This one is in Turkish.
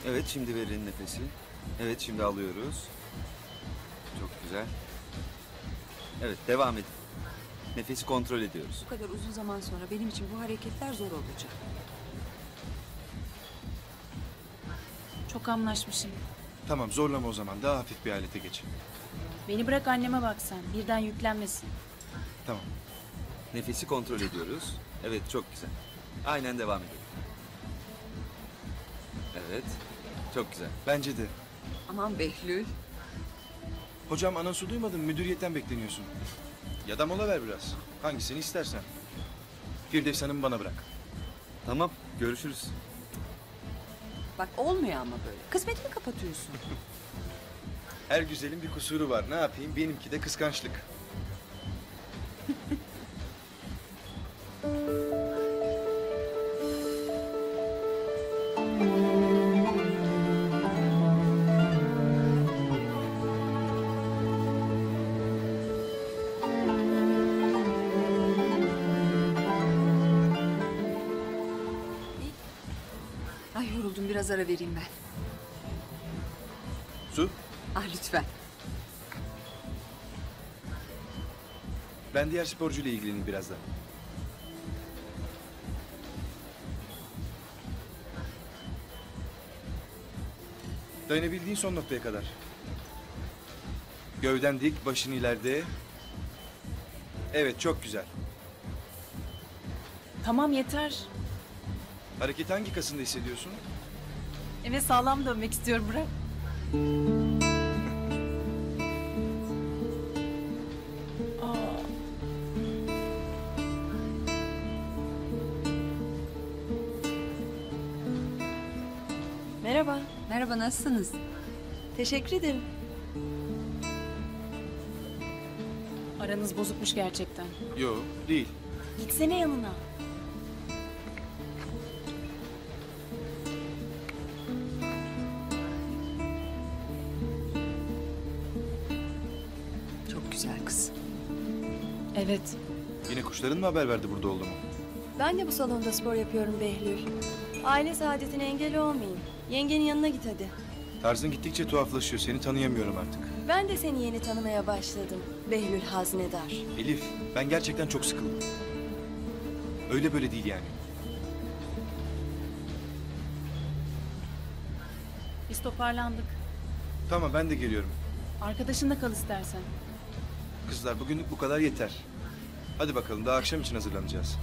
Evet, şimdi verin nefesi. Evet, şimdi alıyoruz. Çok güzel. Evet, devam edin. Nefesi kontrol ediyoruz. Bu kadar uzun zaman sonra benim için bu hareketler zor olacak. Çok anlaşmışım. Tamam zorlama o zaman. Daha hafif bir alete geç. Beni bırak anneme bak sen. Birden yüklenmesin. Tamam. Nefesi kontrol ediyoruz. Evet, çok güzel. Aynen devam edelim. Evet, çok güzel. Bence de. Aman Behlül. Hocam anonsu duymadın mı? Müdüriyetten bekleniyorsun. Ya da mola ver biraz. Hangisini istersen. Firdevs Hanım bana bırak. Tamam, görüşürüz. Bak olmuyor ama böyle. Kısmetimi kapatıyorsun. Her güzelin bir kusuru var. Ne yapayım? Benimki de kıskançlık. Ay yoruldum, biraz ara vereyim ben. Su, Ah lütfen. ben diğer sporcuyla ilgileneyim birazdan. Dayanabildiğin son noktaya kadar. Gövden dik, başın ileride. Evet, çok güzel. Tamam yeter. Hareketi hangi kasında hissediyorsun? Eve sağlam dönmek istiyorum bırak. Aa. Merhaba, Merhaba, nasılsınız? teşekkür ederim. Aranız bozukmuş gerçekten. Yo, değil. Gitsene yanına. Çok güzel kız. Evet. Yine kuşların mı haber verdi burada olduğumu? Ben de bu salonda spor yapıyorum Behlül. Aile saadetine engel olmayayım. Yengenin yanına git hadi. Tarzın gittikçe tuhaflaşıyor. Seni tanıyamıyorum artık. Ben de seni yeni tanımaya başladım. Behlül Haznedar. Elif, ben gerçekten çok sıkıldım. Öyle böyle değil yani. Biz toparlandık. Tamam, ben de geliyorum. Arkadaşınla kal istersen. Kızlar bugünlük bu kadar yeter. Hadi bakalım, daha akşam için hazırlanacağız.